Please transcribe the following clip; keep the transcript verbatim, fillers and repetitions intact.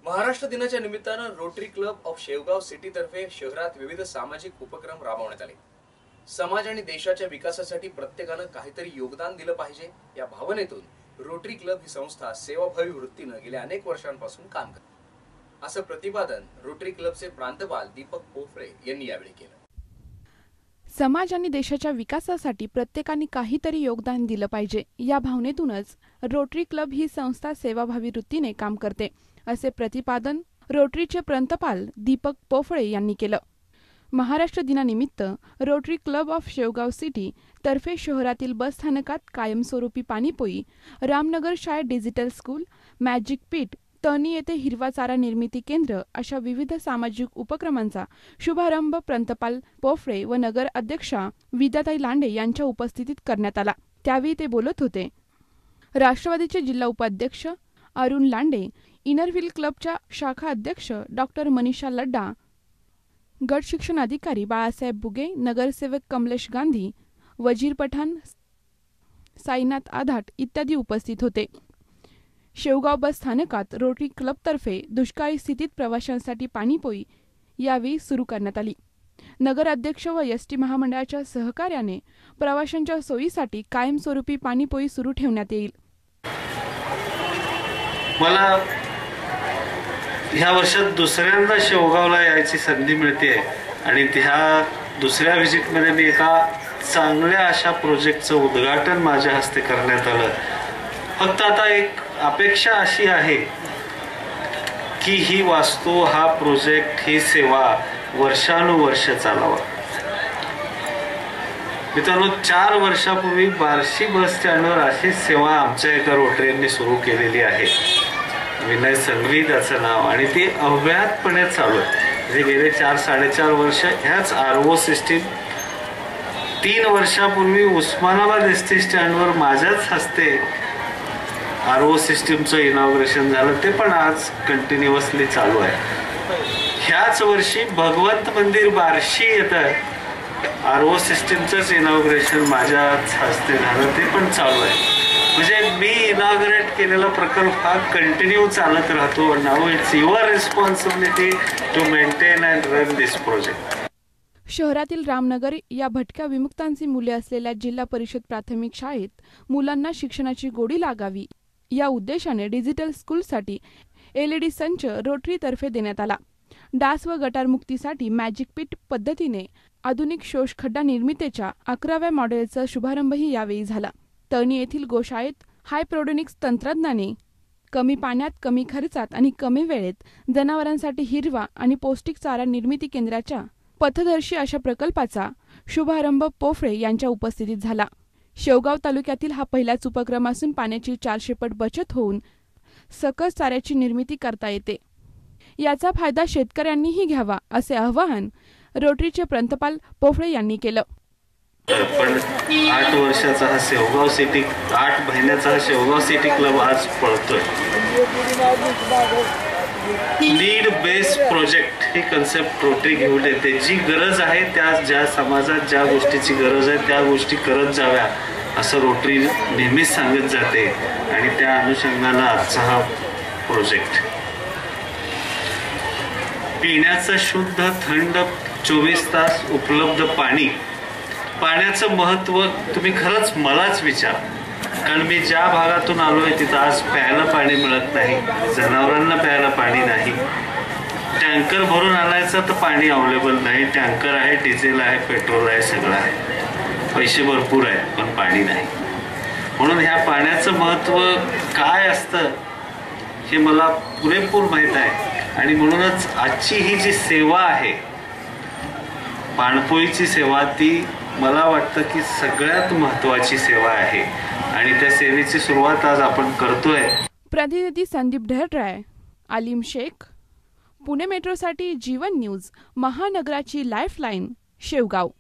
महाराष्ट्र दिनाच्या निमित्तानं Rotary Club of Shevgaon city तर्फे शहरात विविध सामाजिक उपक्रम राबवण्यात आले। समाज आणि देशाच्या विकासासाठी प्रत्येकानं काहीतरी योगदान दिलं पाहिजे या भावनेतून रोटरी क्लब ही संस्था सेवाभावी वृत्तीनं गेल्या अनेक वर्षांपासून काम करते, असं प्रतिपादन रोटरी क्लबचे प्रांतपाल दीपक पोफळे यांनी यावेळी केलं। समाज आणि देशाच्या विकासासाठी प्रत्येकाने काहीतरी योगदान दिलं पाहिजे या भावनेतूनच रोटरी क्लब ही संस्था सेवाभावी वृत्तीने काम करते, असे प्रतिपादन रोटरीचे प्रांतपाल दीपक पोफळे यांनी केलं। महाराष्ट्र दिनानिमित्त Rotary Club of Shevgaon city तर्फे शहरातील बस स्थानकात कायमस्वरूपी पाणीपोई, रामनगर शाळेत डिजिटल स्कूल, मॅजिक पीट, तणी येथे हिरवा चारा निर्मिती केंद्र अशा विविध सामाजिक उपक्रमांचा शुभारंभ प्रांतपाल पोफळे व नगर अध्यक्षा विद्याताई लांडे यांच्या उपस्थितीत करण्यात आला। त्यावेळी ते बोलत होते। राष्ट्रवादीचे जिल्हा उपाध्यक्ष अरुण लांडे, इनरव्हील क्लबच्या शाखा अध्यक्ष डॉक्टर मनीषा लड्डा, गट शिक्षण अधिकारी बाळासाहेब बुगे, नगरसेवक कमलेश गांधी, वजीर पठाण, साईनाथ आधाट इत्यादी उपस्थित होते। शेवगाव बस स्थानकात रोटरी क्लबतर्फे दुष्काळी स्थितीत प्रवाशांसाठी पाणीपोई यावेळी सुरू करण्यात आली। नगर अध्यक्ष व एसटी महामंडळाच्या सहकार्याने प्रवाशांच्या सोयीसाठी कायमस्वरूपी पाणीपोई सुरू ठेवण्यात येईल। मला ह्या वर्षात दुसऱ्यांदा शेवगावला यायची संधी मिळते आणि त्या दुसऱ्या व्हिजिटमध्ये मी एका चांगल्या अशा प्रोजेक्टचं उद्घाटन माझ्या हस्ते करण्यात आलं। फक्त आता एक अपेक्षा अशी आहे की ही वास्तू, हा प्रोजेक्ट, ही सेवा वर्षानुवर्ष चालावा। मित्रांनो, चार वर्षापूर्वी बार्शी बस स्टँडवर अशी सेवा आमच्या एका रोटरींनी सुरू केलेली आहे। विनय संघवी त्याचं नाव, आणि ती अव्याहतपणे चालू आहे। म्हणजे गेले चार साडेचार वर्ष ह्याच आरओ सिस्टीम, तीन वर्षापूर्वी उस्मानाबाद एस टी स्टँडवर माझ्याच हस्ते आरओ सिस्टीमचं इनॉग्रेशन झालं, ते पण आज कंटिन्युअसली चालू आहे। ह्याच वर्षी भगवंत मंदिर बार्शी येतं, आरओ सिस्टीमचंच इनॉग्रेशन माझ्याच हस्ते झालं, ते पण चालू आहे। म्हणजे मी इनॉग्रेट केलेला प्रकल्प हा कंटिन्यू चालत राहतो। Now it's your responsibility to maintain and run this project. शहरातील रामनगर या भटक्या विमुक्तांची मुले असलेल्या जिल्हा परिषद प्राथमिक शाळेत मुलांना शिक्षणाची गोडी लागावी या उद्देशाने डिजिटल स्कूलसाठी एलईडी संच रोटरीतर्फे देण्यात आला। डास व गटारमुक्तीसाठी मॅजिक पीट पद्धतीने आधुनिक शोषखड्डा निर्मितीच्या अकराव्या मॉडेलचा शुभारंभही यावेळी झाला। तणी येथील गोशाळेत हायप्रोडोनिक्स तंत्रज्ञाने कमी पाण्यात, कमी खर्चात आणि कमी वेळेत जनावरांसाठी हिरवा आणि पौष्टिक चारा निर्मिती केंद्राच्या पथदर्शी अशा प्रकल्पाचा शुभारंभ पोफळे यांच्या उपस्थितीत झाला। शेवगाव तालुक्यातील हा पहिलाच उपक्रम असून पाण्याची चारशे पट बचत होऊन सकस चाऱ्याची निर्मिती करता येते। याचा फायदा शेतकऱ्यांनीही घ्यावा, असे आवाहन रोटरीचे प्रांतपाल पोफळे यांनी केलं। पण आठ वर्षाचा हा शेवगाव सिटी, आठ महिन्याचा हा शेवगाव सिटी क्लब आज पळतोय। नीड बेस्ड प्रोजेक्ट ही कन्सेप्ट रोटरी घेऊन येते। जी गरज आहे त्या, ज्या समाजात ज्या गोष्टीची गरज आहे त्या गोष्टी करत जाव्या, असं रोटरी नेहमीच सांगत जाते। आणि त्या अनुषंगाने आजचा हा प्रोजेक्ट, पिण्याचं शुद्ध थंड चोवीस तास उपलब्ध पाणी, पाण्याचं महत्त्व तुम्ही खरंच मलाच विचार, कारण मी ज्या भागातून आलो आहे तिथं आज प्यायला पाणी मिळत नाही, जनावरांना प्यायला पाणी नाही। टँकर भरून आणायचं तर पाणी अवेलेबल नाही। टँकर आहे, डिझेल आहे, पेट्रोल आहे, सगळं आहे, पैसे भरपूर आहेत, पण पाणी नाही। म्हणून ह्या पाण्याचं महत्त्व काय असतं हे मला पुरेपूर माहीत आहे। आणि म्हणूनच आजची ही जी सेवा आहे, पाणपोईची सेवा, ती मला वाटतं की सगळ्यात महत्त्वाची सेवा आहे आणि त्या सेवेची सुरुवात आज आपण करतोय। प्रतिनिधी संदीप ढेरराय, आलिम शेख, पुणे मेट्रोसाठी जीवन न्यूज, महानगराची लाईफलाईन, शेवगाव।